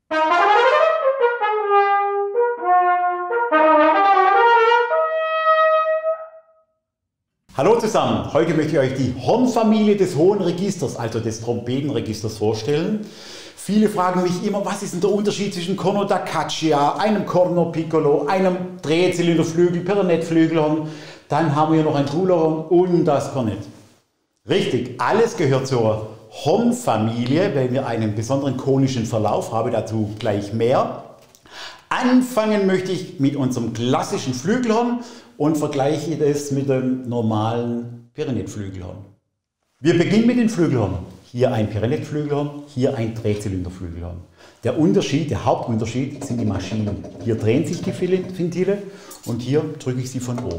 Hallo zusammen, heute möchte ich euch die Hornfamilie des hohen Registers, also des Trompetenregisters vorstellen. Viele fragen mich immer, was ist denn der Unterschied zwischen Corno da Caccia, einem Corno Piccolo, einem Drehzylinderflügel, Pernettflügelhorn, dann haben wir noch ein Trulehorn und das Kornett. Richtig, alles gehört zur Hornfamilie, weil wir einen besonderen konischen Verlauf haben, dazu gleich mehr. Anfangen möchte ich mit unserem klassischen Flügelhorn und vergleiche das mit dem normalen Pernettflügelhorn. Wir beginnen mit den Flügelhorn. Hier ein Pernettflügelhorn, hier ein Drehzylinderflügelhorn. Der Unterschied, der Hauptunterschied sind die Maschinen. Hier drehen sich die Ventile und hier drücke ich sie von oben.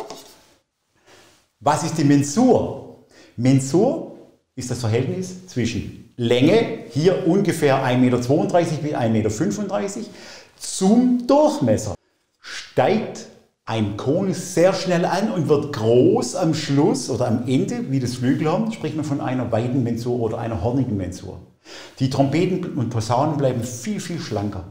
Was ist die Mensur? Mensur ist das Verhältnis zwischen Länge, hier ungefähr 1,32 Meter bis 1,35 Meter, zum Durchmesser. Steigt ein Konus sehr schnell an und wird groß am Schluss oder am Ende, wie das Flügelhorn, spricht man von einer weiten Mensur oder einer hornigen Mensur. Die Trompeten und Posaunen bleiben viel, viel schlanker.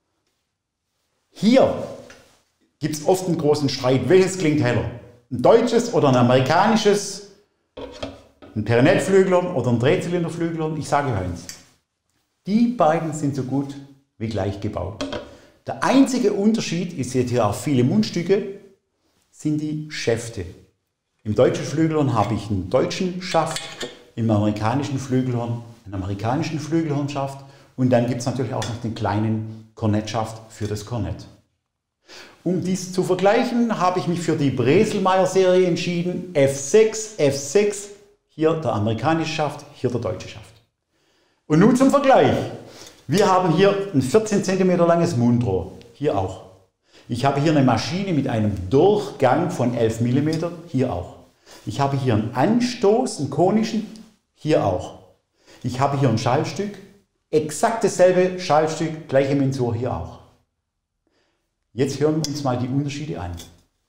Hier gibt es oft einen großen Streit, welches klingt heller? Ein deutsches oder ein amerikanisches, ein Pernettflügelhorn oder ein Drehzylinderflügelhorn? Ich sage eins, die beiden sind so gut wie gleich gebaut. Der einzige Unterschied, ihr seht hier auch viele Mundstücke, sind die Schäfte. Im deutschen Flügelhorn habe ich einen deutschen Schaft, im amerikanischen Flügelhorn einen amerikanischen Flügelhornschaft und dann gibt es natürlich auch noch den kleinen Kornettschaft für das Kornett. Um dies zu vergleichen, habe ich mich für die Breselmeier-Serie entschieden, F6, F6, hier der amerikanische Schaft, hier der deutsche Schaft. Und nun zum Vergleich. Wir haben hier ein 14 cm langes Mundrohr, hier auch. Ich habe hier eine Maschine mit einem Durchgang von 11 mm, hier auch. Ich habe hier einen Anstoß, einen konischen, hier auch. Ich habe hier ein Schallstück, exakt dasselbe Schallstück, gleiche Mensur, hier auch. Jetzt hören wir uns mal die Unterschiede an.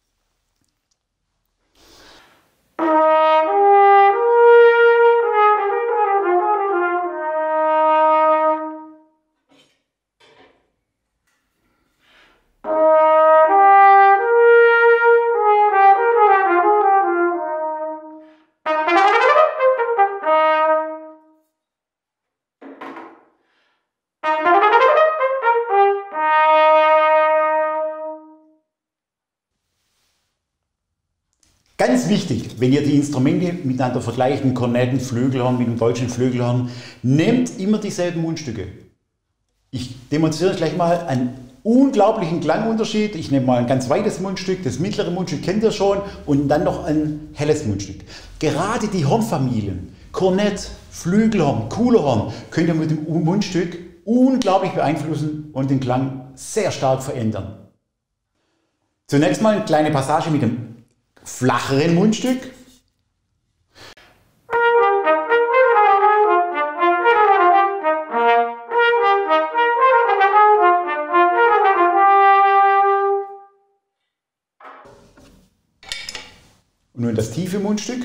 Ganz wichtig, wenn ihr die Instrumente miteinander vergleicht, ein Kornett, ein Flügelhorn mit einem deutschen Flügelhorn, nehmt immer dieselben Mundstücke. Ich demonstriere euch gleich mal einen unglaublichen Klangunterschied. Ich nehme mal ein ganz weites Mundstück, das mittlere Mundstück kennt ihr schon und dann noch ein helles Mundstück. Gerade die Hornfamilien, Kornett, Flügelhorn, Kuhlerhorn, könnt ihr mit dem Mundstück unglaublich beeinflussen und den Klang sehr stark verändern. Zunächst mal eine kleine Passage mit dem flacheren Mundstück. Und nun das tiefe Mundstück.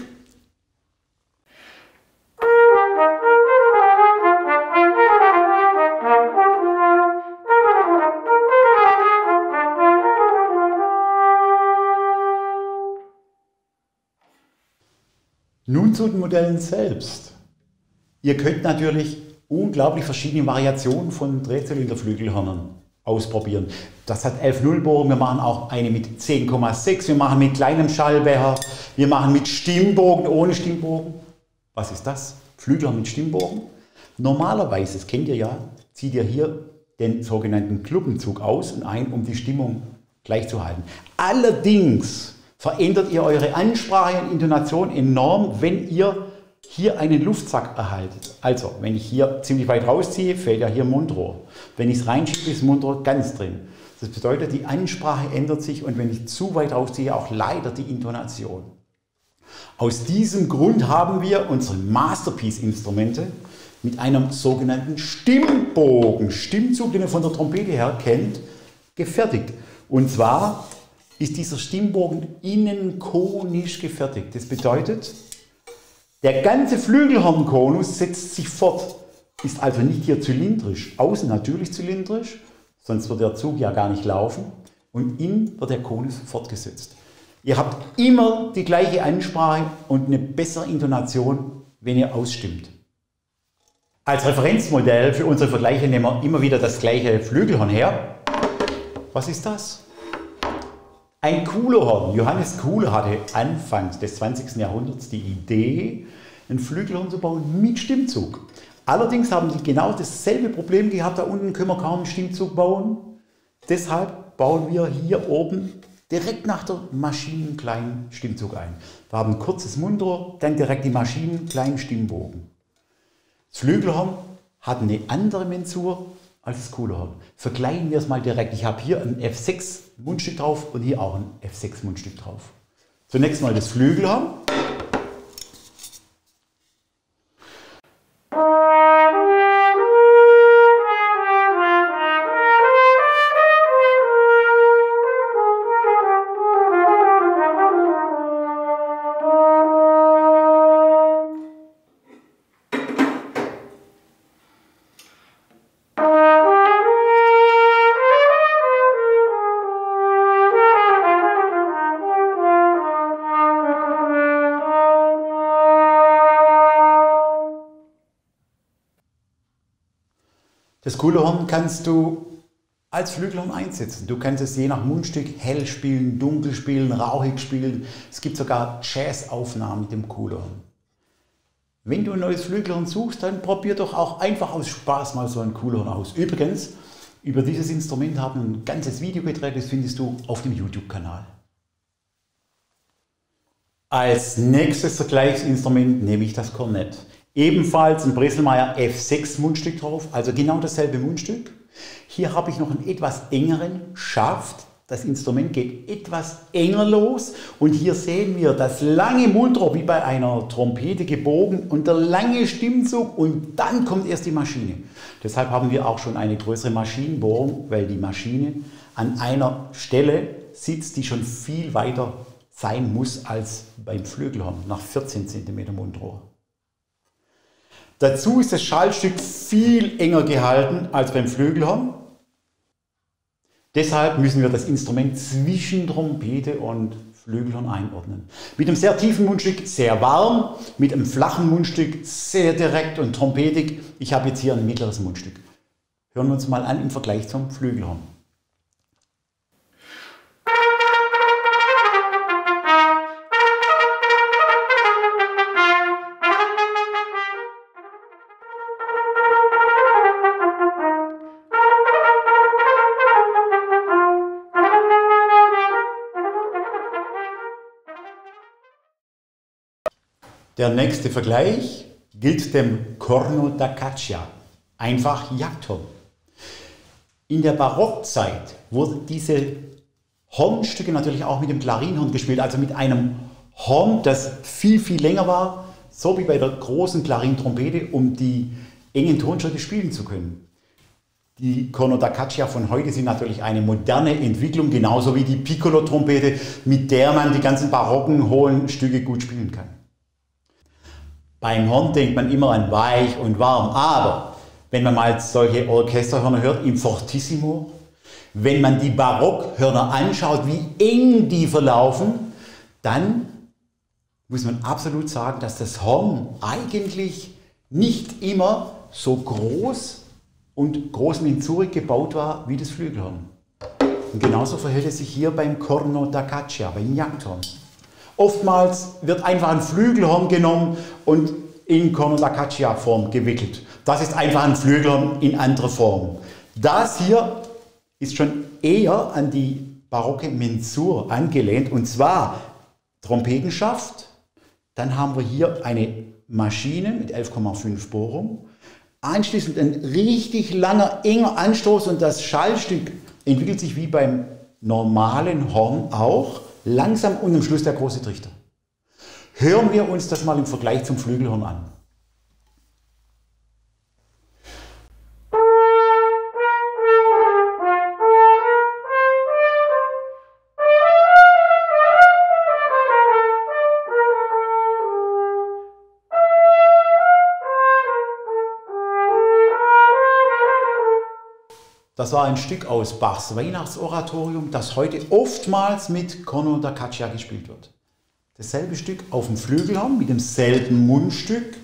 Nun zu den Modellen selbst. Ihr könnt natürlich unglaublich verschiedene Variationen von Drehzylinderflügelhörnern ausprobieren. Das hat 11 Nullbohrungen, wir machen auch eine mit 10,6, wir machen mit kleinem Schallbecher, wir machen mit Stimmbogen, ohne Stimmbogen. Was ist das? Flügelhorn mit Stimmbogen? Normalerweise, das kennt ihr ja, zieht ihr hier den sogenannten Kluppenzug aus und ein, um die Stimmung gleich zu halten. Allerdings verändert ihr eure Ansprache und Intonation enorm, wenn ihr hier einen Luftsack erhaltet. Also, wenn ich hier ziemlich weit rausziehe, fällt ja hier Mundrohr. Wenn ich es reinschiebe, ist Mundrohr ganz drin. Das bedeutet, die Ansprache ändert sich und wenn ich zu weit rausziehe, auch leider die Intonation. Aus diesem Grund haben wir unsere Masterpiece-Instrumente mit einem sogenannten Stimmbogen, Stimmzug, den ihr von der Trompete her kennt, gefertigt. Und zwar ist dieser Stimmbogen innen konisch gefertigt. Das bedeutet, der ganze Flügelhornkonus setzt sich fort. ist also nicht hier zylindrisch, außen natürlich zylindrisch, sonst wird der Zug ja gar nicht laufen, und innen wird der Konus fortgesetzt. Ihr habt immer die gleiche Ansprache und eine bessere Intonation, wenn ihr ausstimmt. Als Referenzmodell für unsere Vergleiche nehmen wir immer wieder das gleiche Flügelhorn her. Was ist das? Ein Kuhlerhorn. Johannes Kuhler hatte Anfang des 20. Jahrhunderts die Idee, ein Flügelhorn zu bauen mit Stimmzug. Allerdings haben die genau dasselbe Problem gehabt, da unten können wir kaum einen Stimmzug bauen. Deshalb bauen wir hier oben direkt nach der Maschine einen kleinen Stimmzug ein. Wir haben ein kurzes Mundrohr, dann direkt die Maschinen, einen kleinen Stimmbogen. Das Flügelhorn hat eine andere Mensur als das Kuhlerhorn. Vergleichen wir es mal direkt. Ich habe hier ein F6 Mundstück drauf und hier auch ein F6 Mundstück drauf. Zunächst mal das Flügelhorn. Das Kuhlerhorn kannst du als Flügelhorn einsetzen. Du kannst es je nach Mundstück hell spielen, dunkel spielen, rauchig spielen. Es gibt sogar Jazz-Aufnahmen mit dem Kuhlerhorn. Wenn du ein neues Flügelhorn suchst, dann probier doch auch einfach aus Spaß mal so ein Kuhlerhorn aus. Übrigens, über dieses Instrument haben wir ein ganzes Video gedreht, das findest du auf dem YouTube-Kanal. Als nächstes Vergleichsinstrument nehme ich das Kornett. Ebenfalls ein Bresselmayer F6 Mundstück drauf, also genau dasselbe Mundstück. Hier habe ich noch einen etwas engeren Schaft. Das Instrument geht etwas enger los und hier sehen wir das lange Mundrohr wie bei einer Trompete gebogen und der lange Stimmzug und dann kommt erst die Maschine. Deshalb haben wir auch schon eine größere Maschinenbohrung, weil die Maschine an einer Stelle sitzt, die schon viel weiter sein muss als beim Flügelhorn, nach 14 cm Mundrohr. Dazu ist das Schaltstück viel enger gehalten als beim Flügelhorn. Deshalb müssen wir das Instrument zwischen Trompete und Flügelhorn einordnen. Mit einem sehr tiefen Mundstück sehr warm, mit einem flachen Mundstück sehr direkt und trompetig. Ich habe jetzt hier ein mittleres Mundstück. Hören wir uns mal an im Vergleich zum Flügelhorn. Der nächste Vergleich gilt dem Corno da Caccia, einfach Jagdhorn. In der Barockzeit wurden diese Hornstücke natürlich auch mit dem Klarinhorn gespielt, also mit einem Horn, das viel, viel länger war, so wie bei der großen Klarintrompete, um die engen Tonschritte spielen zu können. Die Corno da Caccia von heute sind natürlich eine moderne Entwicklung, genauso wie die Piccolo-Trompete, mit der man die ganzen barocken, hohen Stücke gut spielen kann. Beim Horn denkt man immer an weich und warm, aber wenn man mal solche Orchesterhörner hört, im Fortissimo, wenn man die Barockhörner anschaut, wie eng die verlaufen, dann muss man absolut sagen, dass das Horn eigentlich nicht immer so groß und groß mensurig gebaut war wie das Flügelhorn. Und genauso verhält es sich hier beim Corno da Caccia, beim Jagdhorn. Oftmals wird einfach ein Flügelhorn genommen und in Corno da Caccia Form gewickelt. Das ist einfach ein Flügelhorn in anderer Form. Das hier ist schon eher an die barocke Mensur angelehnt, und zwar Trompetenschaft. Dann haben wir hier eine Maschine mit 11,5 Bohrung. Anschließend ein richtig langer, enger Anstoß und das Schallstück entwickelt sich wie beim normalen Horn auch. Langsam und am Schluss der große Trichter. Hören wir uns das mal im Vergleich zum Flügelhorn an. Das war ein Stück aus Bachs Weihnachtsoratorium, das heute oftmals mit Corno da Caccia gespielt wird. Dasselbe Stück auf dem Flügelhorn mit demselben Mundstück.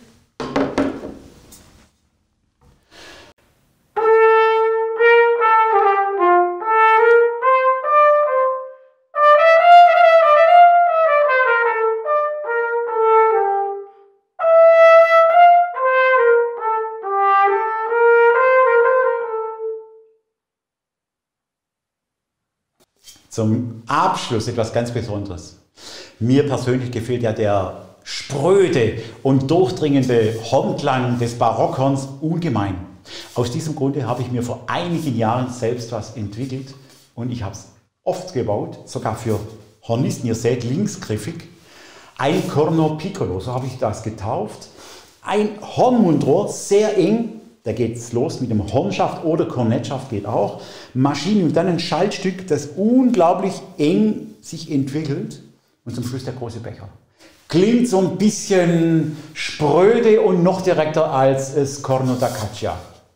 Zum Abschluss etwas ganz Besonderes. Mir persönlich gefällt ja der spröde und durchdringende Hornklang des Barockhorns ungemein. Aus diesem Grunde habe ich mir vor einigen Jahren selbst was entwickelt und ich habe es oft gebaut, sogar für Hornisten. Ihr seht linksgriffig. Ein Corno Piccolo, so habe ich das getauft. Ein Hornmundrohr, sehr eng. Da geht es los mit dem Hornschaft oder Kornettschaft geht auch. Maschine und dann ein Schaltstück, das unglaublich eng sich entwickelt. Und zum Schluss der große Becher. Klingt so ein bisschen spröde und noch direkter als das Corno da Caccia.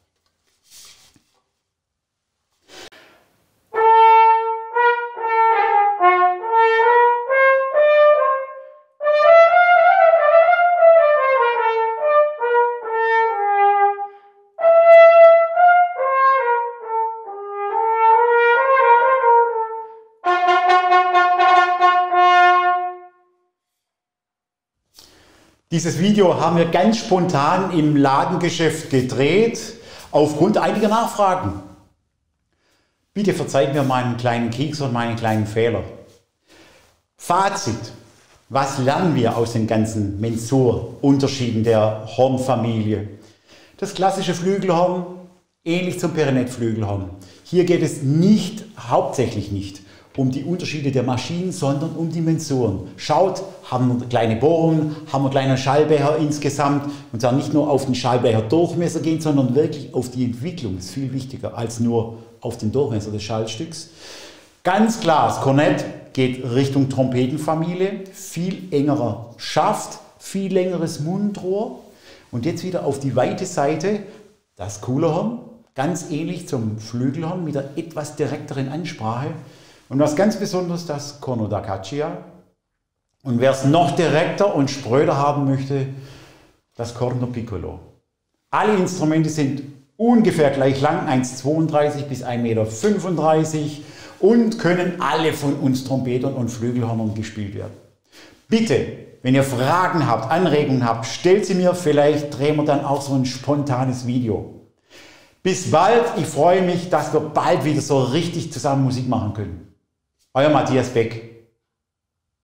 Dieses Video haben wir ganz spontan im Ladengeschäft gedreht, aufgrund einiger Nachfragen. Bitte verzeiht mir meinen kleinen Keks und meinen kleinen Fehler. Fazit: Was lernen wir aus den ganzen Mensur-Unterschieden der Hornfamilie? Das klassische Flügelhorn, ähnlich zum Perinetflügelhorn. Hier geht es hauptsächlich nicht um die Unterschiede der Maschinen, sondern um die Mensuren. Schaut, haben wir kleine Bohrungen, haben wir kleine Schallbecher insgesamt, und zwar nicht nur auf den Schallbecherdurchmesser gehen, sondern wirklich auf die Entwicklung. Das ist viel wichtiger als nur auf den Durchmesser des Schallstücks. Ganz klar, das Kornett geht Richtung Trompetenfamilie, viel engerer Schaft, viel längeres Mundrohr. Und jetzt wieder auf die weite Seite das Kuhlerhorn, ganz ähnlich zum Flügelhorn mit der etwas direkteren Ansprache. Und was ganz Besonderes, das Corno da Caccia. Und wer es noch direkter und spröder haben möchte, das Corno Piccolo. Alle Instrumente sind ungefähr gleich lang, 1,32 bis 1,35 m und können alle von uns Trompetern und Flügelhörnern gespielt werden. Bitte, wenn ihr Fragen habt, Anregungen habt, stellt sie mir, vielleicht drehen wir dann auch so ein spontanes Video. Bis bald, ich freue mich, dass wir bald wieder so richtig zusammen Musik machen können. Euer Matthias Beck.